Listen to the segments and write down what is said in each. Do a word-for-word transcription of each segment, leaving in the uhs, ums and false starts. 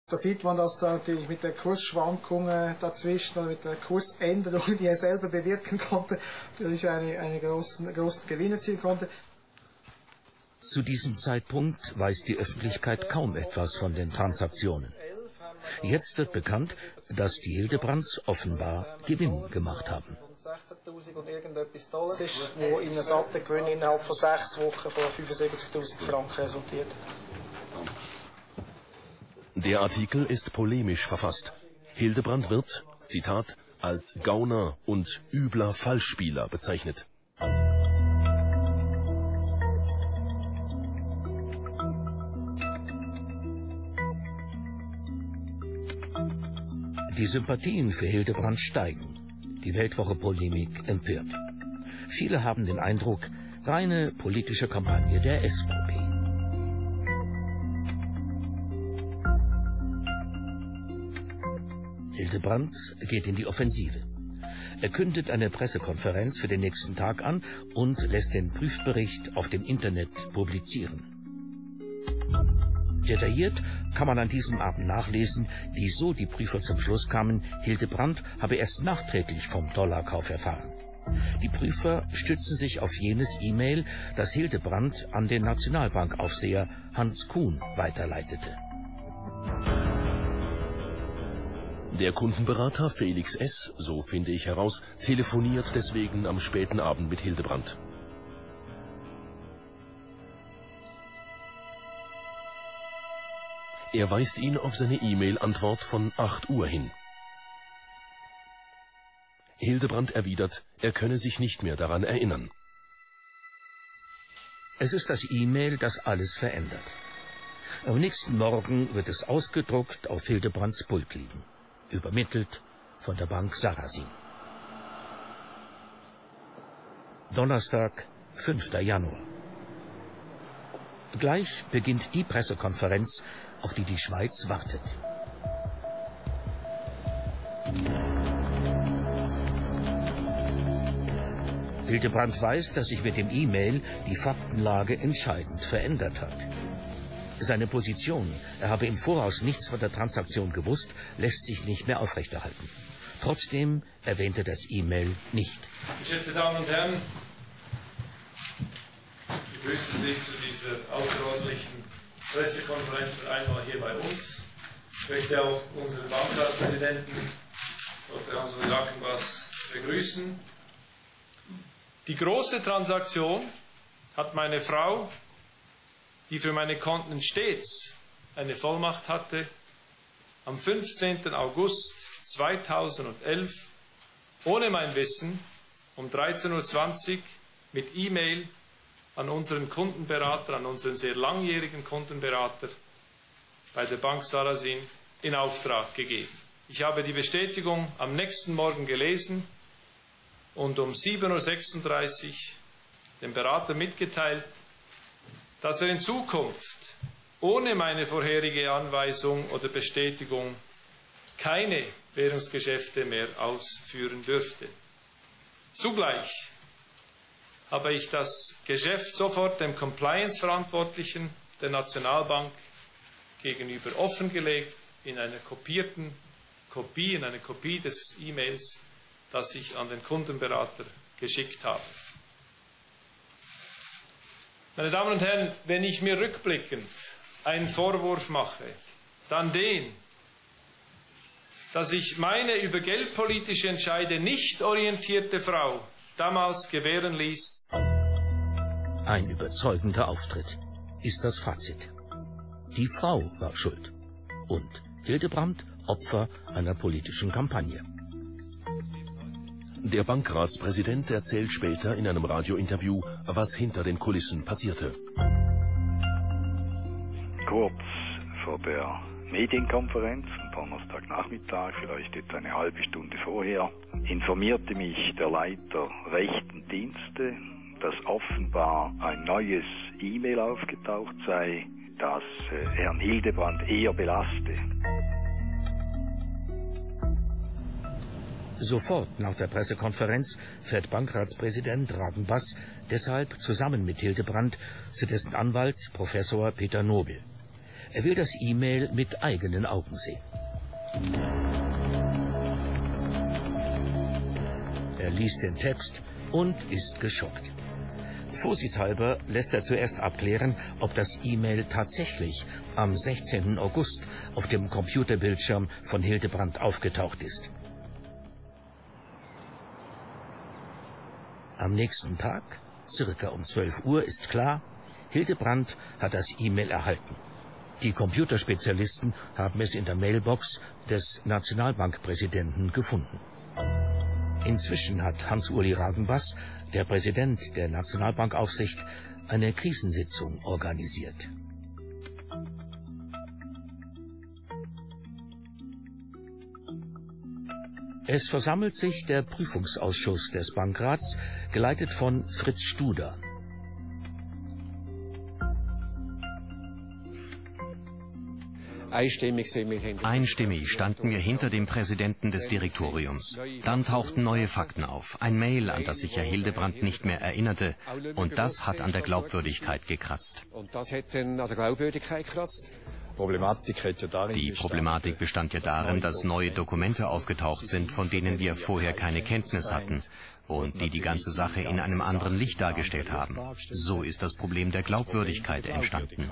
Da sieht man, dass da natürlich mit der Kursschwankungen dazwischen oder mit der Kursänderung, die er selber bewirken konnte, natürlich eine, eine großen, großen Gewinn erzielen konnte. Zu diesem Zeitpunkt weiß die Öffentlichkeit kaum etwas von den Transaktionen. Jetzt wird bekannt, dass die Hildebrands offenbar Gewinn gemacht haben. sechzehntausend und irgendetwas Dollar ist, wo in einem satten Gewinn innerhalb von sechs Wochen von fünfundsiebzigtausend Franken resultiert. Der Artikel ist polemisch verfasst. Hildebrand wird, Zitat, als Gauner und übler Falschspieler bezeichnet. Die Sympathien für Hildebrand steigen. Die Weltwoche-Polemik empört. Viele haben den Eindruck, reine politische Kampagne der S V P. Hildebrand geht in die Offensive. Er kündet eine Pressekonferenz für den nächsten Tag an und lässt den Prüfbericht auf dem Internet publizieren. Detailliert kann man an diesem Abend nachlesen, wieso die Prüfer zum Schluss kamen, Hildebrand habe erst nachträglich vom Dollarkauf erfahren. Die Prüfer stützen sich auf jenes E-Mail, das Hildebrand an den Nationalbankaufseher Hans Kuhn weiterleitete. Der Kundenberater Felix S., so finde ich heraus, telefoniert deswegen am späten Abend mit Hildebrand. Er weist ihn auf seine E-Mail-Antwort von acht Uhr hin. Hildebrand erwidert, er könne sich nicht mehr daran erinnern. Es ist das E-Mail, das alles verändert. Am nächsten Morgen wird es ausgedruckt auf Hildebrands Pult liegen. Übermittelt von der Bank Sarasin. Donnerstag, fünfter Januar. Gleich beginnt die Pressekonferenz, auf die die Schweiz wartet. Hildebrand weiß, dass sich mit dem E-Mail die Faktenlage entscheidend verändert hat. Seine Position, er habe im Voraus nichts von der Transaktion gewusst, lässt sich nicht mehr aufrechterhalten. Trotzdem erwähnt er das E-Mail nicht. Geschätzte Damen und Herren, ich begrüße Sie zu dieser außerordentlichen Pressekonferenz einmal hier bei uns. Ich möchte auch unseren Bankratspräsidenten, Doktor Hans-Uli Lackenbass, begrüßen. Die große Transaktion hat meine Frau, die für meine Konten stets eine Vollmacht hatte, am fünfzehnten August zweitausendelf ohne mein Wissen um dreizehn Uhr zwanzig mit E-Mail an unseren Kundenberater, an unseren sehr langjährigen Kundenberater bei der Bank Sarasin in Auftrag gegeben. Ich habe die Bestätigung am nächsten Morgen gelesen und um sieben Uhr sechsunddreißig dem Berater mitgeteilt, dass er in Zukunft ohne meine vorherige Anweisung oder Bestätigung keine Währungsgeschäfte mehr ausführen dürfte. Zugleich habe ich das Geschäft sofort dem Compliance-Verantwortlichen der Nationalbank gegenüber offengelegt in einer kopierten Kopie, in einer Kopie des E-Mails, das ich an den Kundenberater geschickt habe. Meine Damen und Herren, wenn ich mir rückblickend einen Vorwurf mache, dann den, dass ich meine über geldpolitische Entscheide nicht orientierte Frau damals gewähren ließ. Ein überzeugender Auftritt ist das Fazit. Die Frau war schuld und Hildebrand Opfer einer politischen Kampagne. Der Bankratspräsident erzählt später in einem Radiointerview, was hinter den Kulissen passierte. Kurz vor der Medienkonferenz am Donnerstagnachmittag, vielleicht etwa eine halbe Stunde vorher, informierte mich der Leiter rechten Dienste, dass offenbar ein neues E-Mail aufgetaucht sei, das äh, Herrn Hildebrand eher belaste. Sofort nach der Pressekonferenz fährt Bankratspräsident Ragenbass deshalb zusammen mit Hildebrand zu dessen Anwalt Professor Peter Nobel. Er will das E-Mail mit eigenen Augen sehen. Er liest den Text und ist geschockt. Vorsichtshalber lässt er zuerst abklären, ob das E-Mail tatsächlich am sechzehnten August auf dem Computerbildschirm von Hildebrandt aufgetaucht ist. Am nächsten Tag, circa um zwölf Uhr, ist klar, Hildebrandt hat das E-Mail erhalten. Die Computerspezialisten haben es in der Mailbox des Nationalbankpräsidenten gefunden. Inzwischen hat Hans-Uli Ragenbass, der Präsident der Nationalbankaufsicht, eine Krisensitzung organisiert. Es versammelt sich der Prüfungsausschuss des Bankrats, geleitet von Fritz Studer. Einstimmig standen wir hinter dem Präsidenten des Direktoriums. Dann tauchten neue Fakten auf. Ein Mail, an das sich Herr Hildebrandt nicht mehr erinnerte. Und das hat an der Glaubwürdigkeit gekratzt. Die Problematik bestand ja darin, dass neue Dokumente aufgetaucht sind, von denen wir vorher keine Kenntnis hatten und die die ganze Sache in einem anderen Licht dargestellt haben. So ist das Problem der Glaubwürdigkeit entstanden.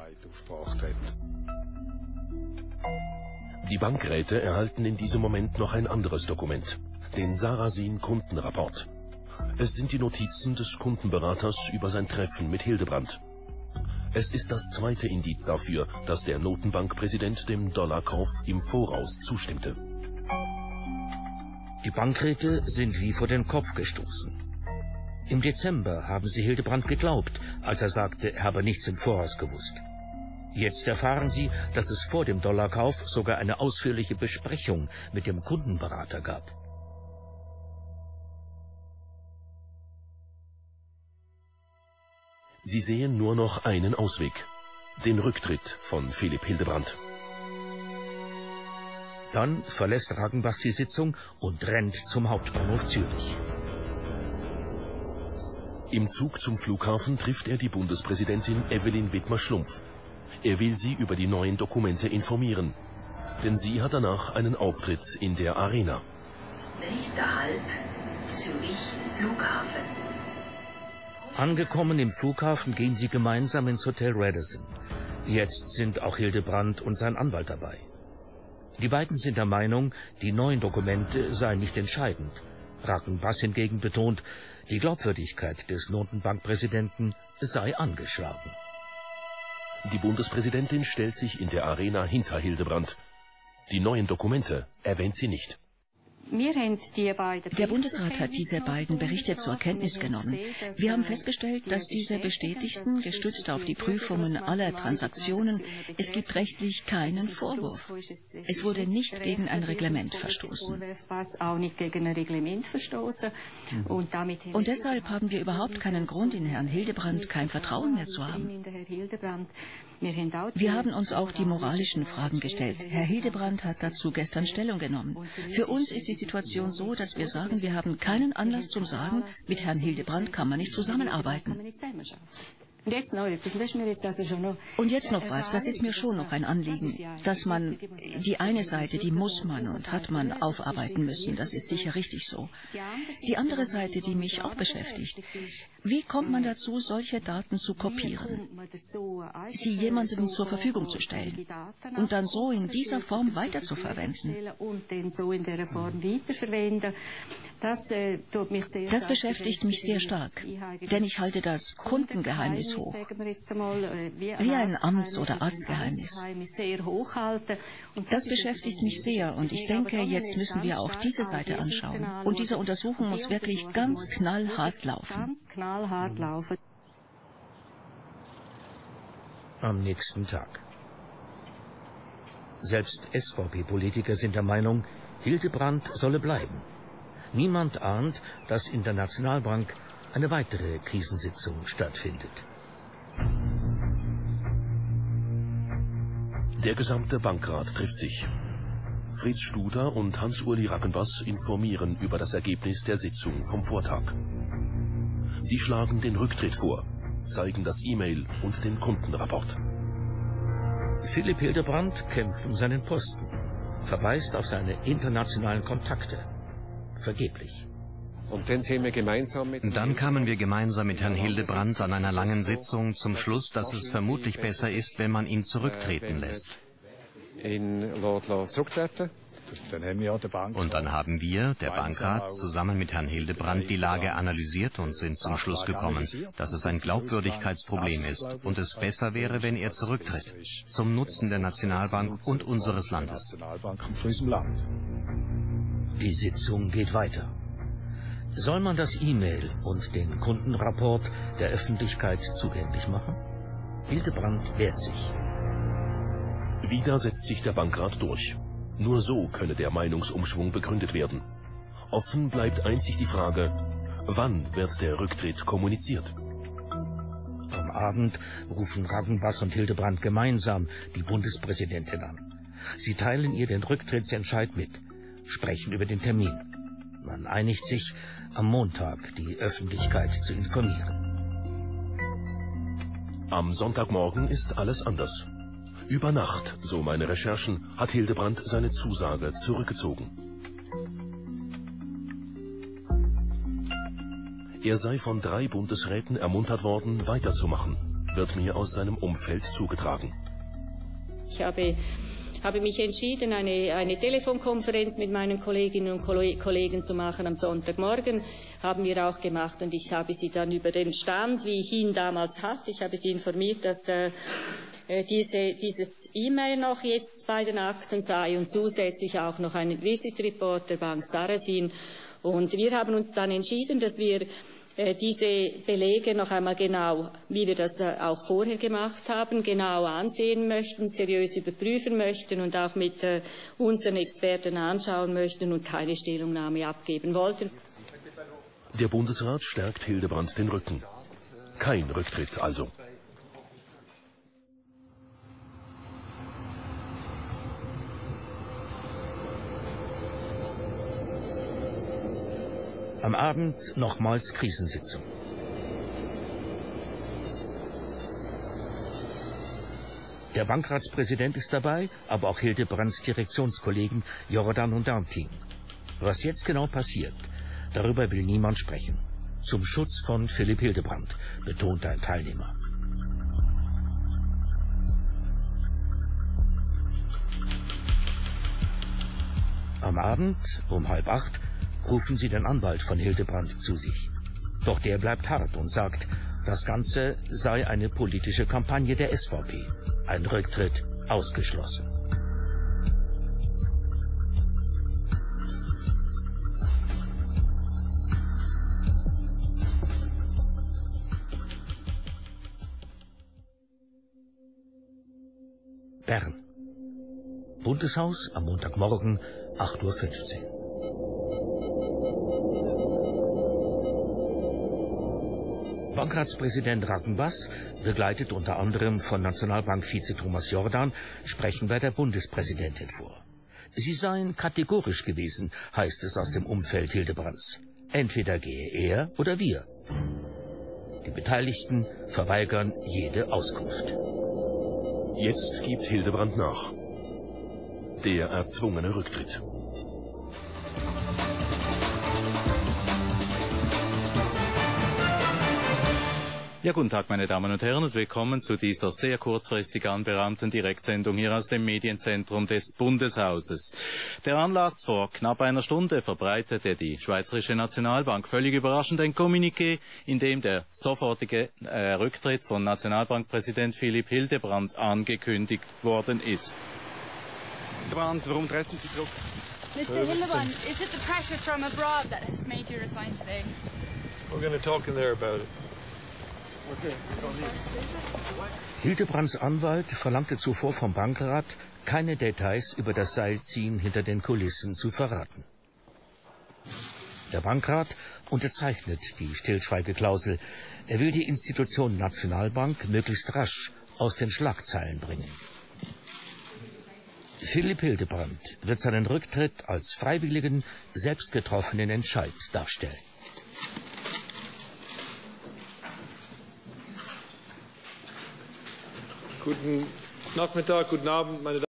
Die Bankräte erhalten in diesem Moment noch ein anderes Dokument, den Sarasin-Kundenrapport. Es sind die Notizen des Kundenberaters über sein Treffen mit Hildebrandt. Es ist das zweite Indiz dafür, dass der Notenbankpräsident dem Dollarkauf im Voraus zustimmte. Die Bankräte sind wie vor den Kopf gestoßen. Im Dezember haben sie Hildebrandt geglaubt, als er sagte, er habe nichts im Voraus gewusst. Jetzt erfahren sie, dass es vor dem Dollarkauf sogar eine ausführliche Besprechung mit dem Kundenberater gab. Sie sehen nur noch einen Ausweg: den Rücktritt von Philipp Hildebrandt. Dann verlässt Ragenbass die Sitzung und rennt zum Hauptbahnhof Zürich. Im Zug zum Flughafen trifft er die Bundespräsidentin Evelyn Widmer-Schlumpf. Er will sie über die neuen Dokumente informieren, denn sie hat danach einen Auftritt in der Arena. Nächster Halt, Zürich Flughafen. Angekommen im Flughafen gehen sie gemeinsam ins Hotel Radisson. Jetzt sind auch Hildebrandt und sein Anwalt dabei. Die beiden sind der Meinung, die neuen Dokumente seien nicht entscheidend. Ragenbass hingegen betont, die Glaubwürdigkeit des Notenbankpräsidenten sei angeschlagen. Die Bundespräsidentin stellt sich in der Arena hinter Hildebrandt. Die neuen Dokumente erwähnt sie nicht. Der Bundesrat hat diese beiden Berichte zur Kenntnis genommen. Wir haben festgestellt, dass diese bestätigten, gestützt auf die Prüfungen aller Transaktionen, es gibt rechtlich keinen Vorwurf. Es wurde nicht gegen ein Reglement verstoßen. Und deshalb haben wir überhaupt keinen Grund, in Herrn Hildebrandt kein Vertrauen mehr zu haben. Wir haben uns auch die moralischen Fragen gestellt. Herr Hildebrandt hat dazu gestern Stellung genommen. Für uns ist die Situation so, dass wir sagen, wir haben keinen Anlass zum Sagen, mit Herrn Hildebrandt kann man nicht zusammenarbeiten. Und jetzt noch was, das ist mir schon noch ein Anliegen, dass man die eine Seite, die muss man und hat man aufarbeiten müssen, das ist sicher richtig so. Die andere Seite, die mich auch beschäftigt, wie kommt man dazu, solche Daten zu kopieren, sie jemandem zur Verfügung zu stellen und dann so in dieser Form weiterzuverwenden? Das beschäftigt mich sehr stark, denn ich halte das Kundengeheimnis hoch, wie ein Amts- oder Arztgeheimnis. Das beschäftigt mich sehr und ich denke, jetzt müssen wir auch diese Seite anschauen. Und diese Untersuchung muss wirklich ganz knallhart laufen. Am nächsten Tag. Selbst S V P-Politiker sind der Meinung, Hildebrandt solle bleiben. Niemand ahnt, dass in der Nationalbank eine weitere Krisensitzung stattfindet. Der gesamte Bankrat trifft sich. Fritz Studer und Hans-Uli Ragenbass informieren über das Ergebnis der Sitzung vom Vortag. Sie schlagen den Rücktritt vor, zeigen das E-Mail und den Kundenrapport. Philipp Hildebrand kämpft um seinen Posten, verweist auf seine internationalen Kontakte. Vergeblich. Und dann sind wir gemeinsam mit Dann kamen wir gemeinsam mit Herrn Hildebrand an einer langen Sitzung zum Schluss, dass es vermutlich besser ist, wenn man ihn zurücktreten lässt. ihn zurücktreten. Und dann haben wir, der Bankrat, zusammen mit Herrn Hildebrand die Lage analysiert und sind zum Schluss gekommen, dass es ein Glaubwürdigkeitsproblem ist und es besser wäre, wenn er zurücktritt, zum Nutzen der Nationalbank und unseres Landes. Die Sitzung geht weiter. Soll man das E-Mail und den Kundenrapport der Öffentlichkeit zugänglich machen? Hildebrand wehrt sich. Wieder setzt sich der Bankrat durch. Nur so könne der Meinungsumschwung begründet werden. Offen bleibt einzig die Frage, wann wird der Rücktritt kommuniziert? Am Abend rufen Ragenbass und Hildebrand gemeinsam die Bundespräsidentin an. Sie teilen ihr den Rücktrittsentscheid mit, sprechen über den Termin. Man einigt sich, am Montag die Öffentlichkeit zu informieren. Am Sonntagmorgen ist alles anders. Über Nacht, so meine Recherchen, hat Hildebrand seine Zusage zurückgezogen. Er sei von drei Bundesräten ermuntert worden, weiterzumachen, wird mir aus seinem Umfeld zugetragen. Ich habe, habe mich entschieden, eine, eine Telefonkonferenz mit meinen Kolleginnen und Kollegen zu machen am Sonntagmorgen. Haben wir auch gemacht und ich habe sie dann über den Stand, wie ich ihn damals hatte, ich habe sie informiert, dass äh, Diese, dieses E-Mail noch jetzt bei den Akten sei und zusätzlich auch noch einen Visit Report der Bank Sarasin. Und wir haben uns dann entschieden, dass wir äh, diese Belege noch einmal genau, wie wir das äh, auch vorher gemacht haben, genau ansehen möchten, seriös überprüfen möchten und auch mit äh, unseren Experten anschauen möchten und keine Stellungnahme abgeben wollten. Der Bundesrat stärkt Hildebrand den Rücken. Kein Rücktritt also. Am Abend nochmals Krisensitzung. Der Bankratspräsident ist dabei, aber auch Hildebrands Direktionskollegen Jordan und Danting. Was jetzt genau passiert, darüber will niemand sprechen. Zum Schutz von Philipp Hildebrand, betont ein Teilnehmer. Am Abend um halb acht rufen sie den Anwalt von Hildebrand zu sich. Doch der bleibt hart und sagt, das Ganze sei eine politische Kampagne der S V P. Ein Rücktritt ausgeschlossen. Bern. Bundeshaus am Montagmorgen, acht Uhr fünfzehn. Bankratspräsident Ragenbass, begleitet unter anderem von Nationalbankvize Thomas Jordan, sprechen bei der Bundespräsidentin vor. Sie seien kategorisch gewesen, heißt es aus dem Umfeld Hildebrands. Entweder gehe er oder wir. Die Beteiligten verweigern jede Auskunft. Jetzt gibt Hildebrand nach. Der erzwungene Rücktritt. Ja, guten Tag, meine Damen und Herren, und willkommen zu dieser sehr kurzfristig anberaumten Direktsendung hier aus dem Medienzentrum des Bundeshauses. Der Anlass: vor knapp einer Stunde verbreitete die Schweizerische Nationalbank völlig überraschend ein Kommuniqué, in dem der sofortige äh, Rücktritt von Nationalbankpräsident Philipp Hildebrand angekündigt worden ist. Hildebrand, warum treten Sie zurück? Mister Hildebrand, is it the pressure from abroad that has made you resign today? We're going to talk in there about it. Hildebrands Anwalt verlangte zuvor vom Bankrat, keine Details über das Seilziehen hinter den Kulissen zu verraten. Der Bankrat unterzeichnet die Stillschweigeklausel. Er will die Institution Nationalbank möglichst rasch aus den Schlagzeilen bringen. Philipp Hildebrand wird seinen Rücktritt als freiwilligen, selbst getroffenen Entscheid darstellen. Guten Nachmittag, guten Abend, meine